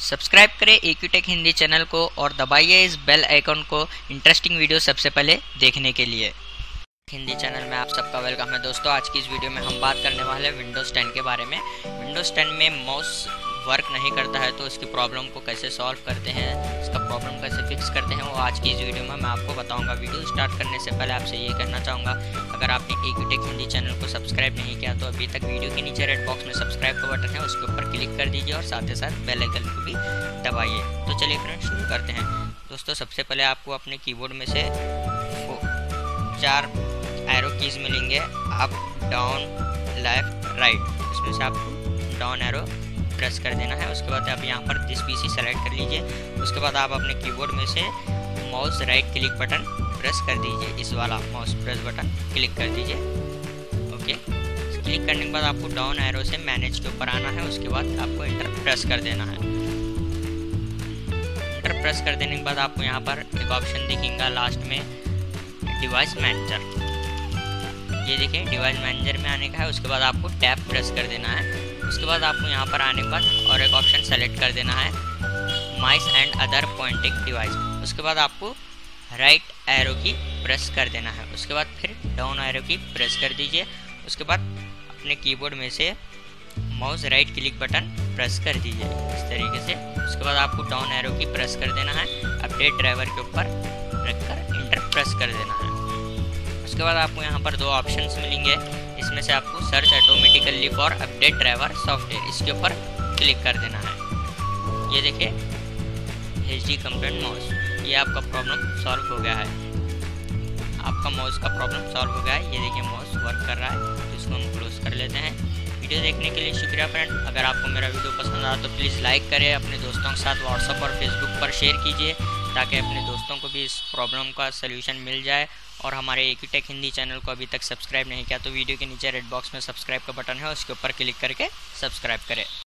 Subscribe करें एक्यूटेक Hindi channel को और दबाइए इस बेल आइकन को इंटरेस्टिंग वीडियो सबसे पहले देखने के लिए। हिंदी चैनल में आप सबका वेलकम है दोस्तों। आज की इस वीडियो में हम बात करने वाले हैं विंडोज़ 10 के बारे में। विंडोज़ 10 में माउस वर्क नहीं करता है तो इसकी प्रॉब्लम को कैसे सॉल्व करते हैं, इसका प्रॉब्लम कैसे फिक्स करते हैं, वो आज की इस वीडियो में मैं आपको बताऊंगा। वीडियो स्टार्ट करने से पहले आपसे ये कहना चाहूँगा, अगर आपने एक्यूटेक हिंदी चैनल को सब्सक्राइब नहीं किया तो अभी तक वीडियो के नीचे रेड बॉक्स में सब्सक्राइब का बटन है, उसके ऊपर क्लिक कर दीजिए और साथ ही साथ बेल आइकन को भी दबाइए। तो चलिए फ्रेंड्स शुरू करते हैं। दोस्तों सबसे पहले आपको अपने कीबोर्ड में से 4 एरो कीज़ मिलेंगे, अप डाउन लेफ्ट राइट। इसमें से आपको डाउन एरो प्रेस कर देना है। उसके बाद आप यहाँ पर दिस पीसी सेलेक्ट कर लीजिए। उसके बाद आप अपने कीबोर्ड में से mouse right click button press कर दीजिए, इस वाला माउस प्रेस बटन क्लिक कर दीजिए। ओके, क्लिक करने के बाद आपको डाउन एरो से मैनेज के ऊपर आना है। उसके बाद आपको इंटर प्रेस कर देना है। इंटर प्रेस कर देने के बाद आपको यहाँ पर एक ऑप्शन दिखेगा लास्ट में, डिवाइस मैनेजर। ये देखिए डिवाइस मैनेजर में आने का है। उसके बाद आपको टैब प्रेस कर देना है। उसके बाद आपको यहाँ पर आने के बाद और एक ऑप्शन सेलेक्ट कर देना है, mice and other pointing device. उसके बाद आपको राइट एरो की प्रेस कर देना है। उसके बाद फिर डाउन एरो की प्रेस कर दीजिए। उसके बाद अपने कीबोर्ड में से mouse right click button press कर दीजिए इस तरीके से। उसके बाद आपको डाउन एरो की प्रेस कर देना है, अपडेट ड्राइवर के ऊपर रखकर इंटर प्रेस कर देना है। उसके बाद आपको यहाँ पर 2 ऑप्शंस मिलेंगे। इसमें से आपको search automatically for update driver software, इसके ऊपर क्लिक कर देना है। ये देखिए HD कंप्लेंट माउस, ये आपका प्रॉब्लम सॉल्व हो गया है। आपका माउस का प्रॉब्लम सॉल्व हो गया है। ये देखिए माउस वर्क कर रहा है। तो इसको हम क्लोज कर लेते हैं। वीडियो देखने के लिए शुक्रिया फ्रेंड। अगर आपको मेरा वीडियो पसंद आया तो प्लीज़ लाइक करें, अपने दोस्तों के साथ व्हाट्सएप और फेसबुक पर शेयर कीजिए ताकि अपने दोस्तों को भी इस प्रॉब्लम का सलूशन मिल जाए। और हमारे एक्यूटेक हिंदी चैनल को अभी तक सब्सक्राइब नहीं किया तो वीडियो के नीचे रेड बॉक्स में सब्सक्राइब का बटन है, उसके ऊपर क्लिक करके सब्सक्राइब करें।